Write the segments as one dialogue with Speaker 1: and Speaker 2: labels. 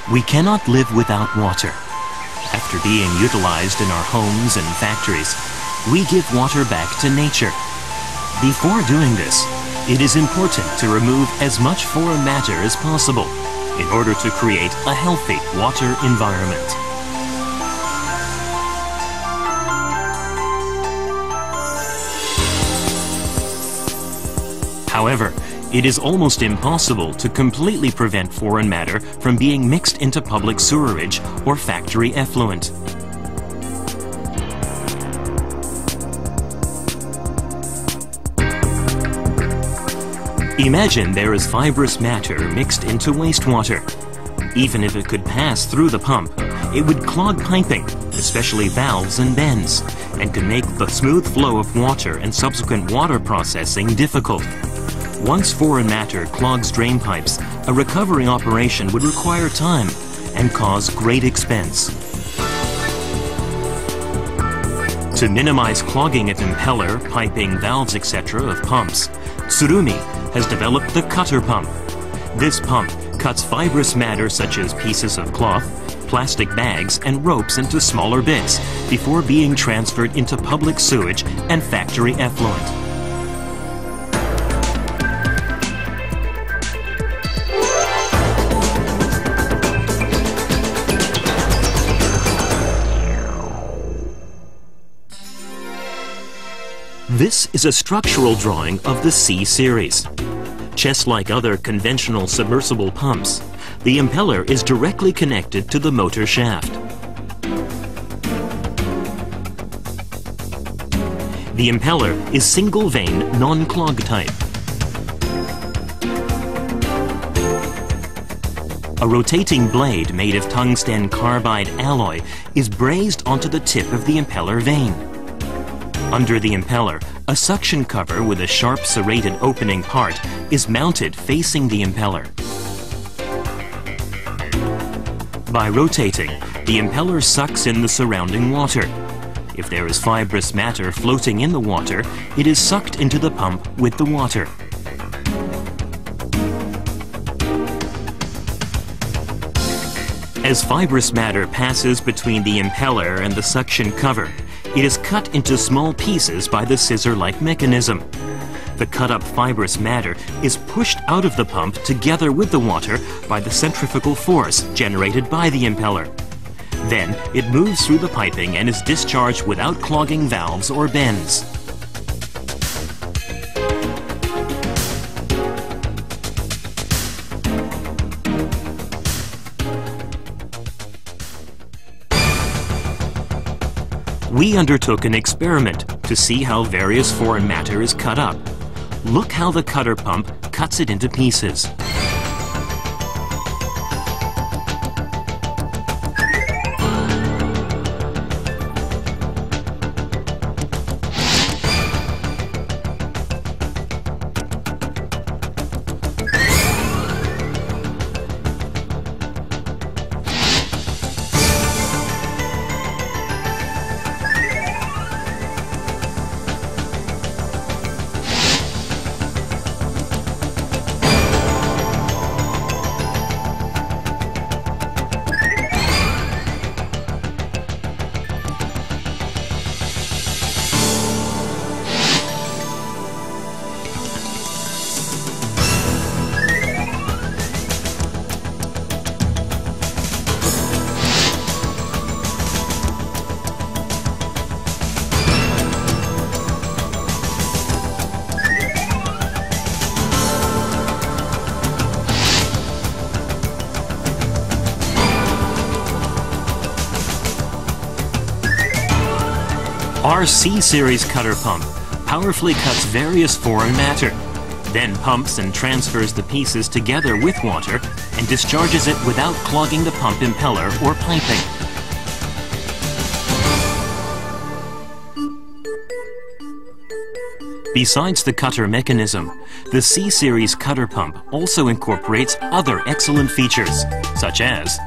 Speaker 1: We cannot live without water. After being utilized in our homes and factories, we give water back to nature. Before doing this, it is important to remove as much foreign matter as possible in order to create a healthy water environment. However, it is almost impossible to completely prevent foreign matter from being mixed into public sewerage or factory effluent. Imagine there is fibrous matter mixed into wastewater. Even if it could pass through the pump, it would clog piping, especially valves and bends, and could make the smooth flow of water and subsequent water processing difficult. Once foreign matter clogs drain pipes, a recovering operation would require time and cause great expense. To minimize clogging of impeller, piping, valves, etc. of pumps, Tsurumi has developed the cutter pump. This pump cuts fibrous matter such as pieces of cloth, plastic bags, and ropes into smaller bits before being transferred into public sewage and factory effluent. This is a structural drawing of the C-Series. Just like other conventional submersible pumps, the impeller is directly connected to the motor shaft. The impeller is single-vane, non-clog type. A rotating blade made of tungsten carbide alloy is brazed onto the tip of the impeller vane. Under the impeller, a suction cover with a sharp serrated opening part is mounted facing the impeller. By rotating, the impeller sucks in the surrounding water. If there is fibrous matter floating in the water, it is sucked into the pump with the water. As fibrous matter passes between the impeller and the suction cover, it is cut into small pieces by the scissor-like mechanism. The cut-up fibrous matter is pushed out of the pump together with the water by the centrifugal force generated by the impeller. Then it moves through the piping and is discharged without clogging valves or bends. We undertook an experiment to see how various foreign matter is cut up. Look how the cutter pump cuts it into pieces. Our C-Series cutter pump powerfully cuts various foreign matter, then pumps and transfers the pieces together with water and discharges it without clogging the pump impeller or piping. Besides the cutter mechanism, the C-Series cutter pump also incorporates other excellent features, such as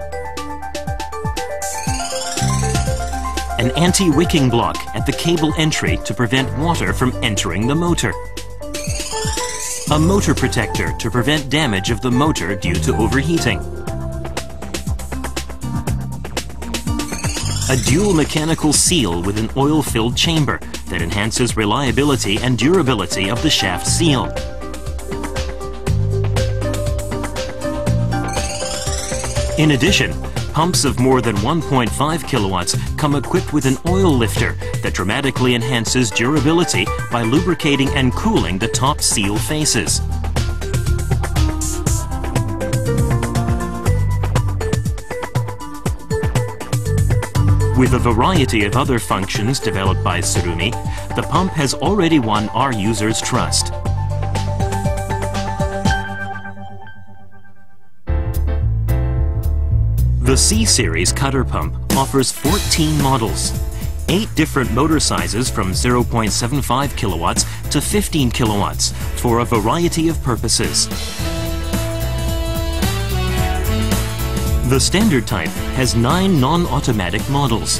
Speaker 1: an anti-wicking block at the cable entry to prevent water from entering the motor, a motor protector to prevent damage of the motor due to overheating, a dual mechanical seal with an oil-filled chamber that enhances reliability and durability of the shaft seal. In addition, pumps of more than 1.5 kilowatts come equipped with an oil lifter that dramatically enhances durability by lubricating and cooling the top seal faces. With a variety of other functions developed by Tsurumi, the pump has already won our users' trust. The C-Series cutter pump offers 14 models, 8 different motor sizes from 0.75 kilowatts to 15 kilowatts for a variety of purposes. The standard type has 9 non-automatic models.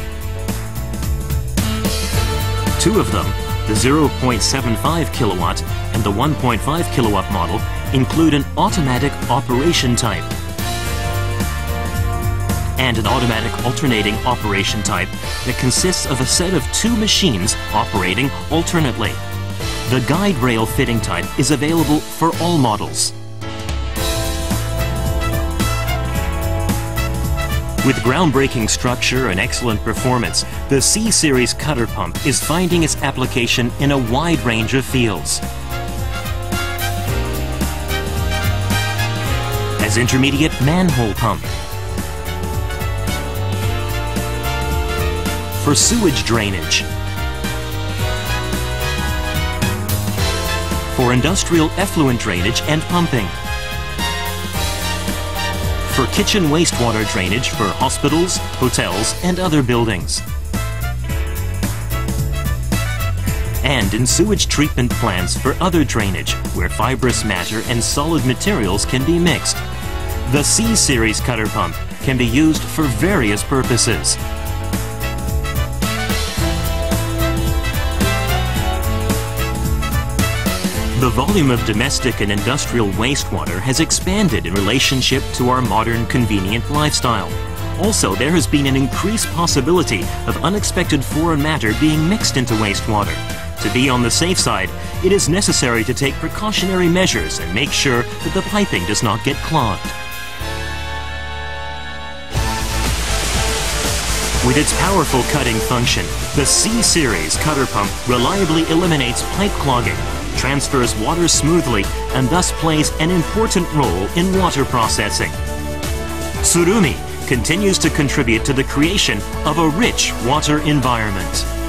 Speaker 1: 2 of them, the 0.75 kilowatt and the 1.5 kilowatt model, include an automatic operation type and an automatic alternating operation type that consists of a set of 2 machines operating alternately. The guide rail fitting type is available for all models. With groundbreaking structure and excellent performance, the C-Series cutter pump is finding its application in a wide range of fields. As intermediate manhole pump, for sewage drainage, for industrial effluent drainage and pumping, for kitchen wastewater drainage for hospitals, hotels, and other buildings, and in sewage treatment plants for other drainage where fibrous matter and solid materials can be mixed. The C-Series cutter pump can be used for various purposes. The volume of domestic and industrial wastewater has expanded in relationship to our modern convenient lifestyle. Also, there has been an increased possibility of unexpected foreign matter being mixed into wastewater. To be on the safe side, it is necessary to take precautionary measures and make sure that the piping does not get clogged. With its powerful cutting function, the C-Series cutter pump reliably eliminates pipe clogging, transfers water smoothly, and thus plays an important role in water processing. Tsurumi continues to contribute to the creation of a rich water environment.